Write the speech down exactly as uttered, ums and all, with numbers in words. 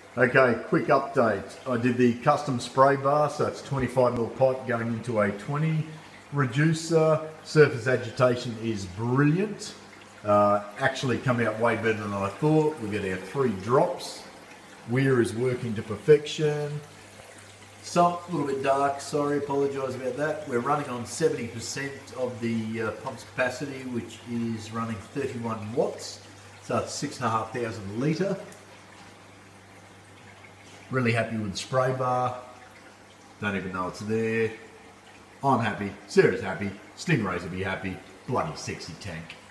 Okay, quick update. I did the custom spray bar, so it's twenty-five mil pipe going into a twenty reducer. Surface agitation is brilliant. Uh, actually come out way better than I thought. We get our three drops. Weir is working to perfection. Some a little bit dark, sorry, apologise about that. We're running on seventy percent of the uh, pump's capacity, which is running thirty-one watts. So it's six and a half thousand litre. Really happy with the spray bar. Don't even know it's there. I'm happy. Sarah's happy. Stingrays will be happy. Bloody sexy tank.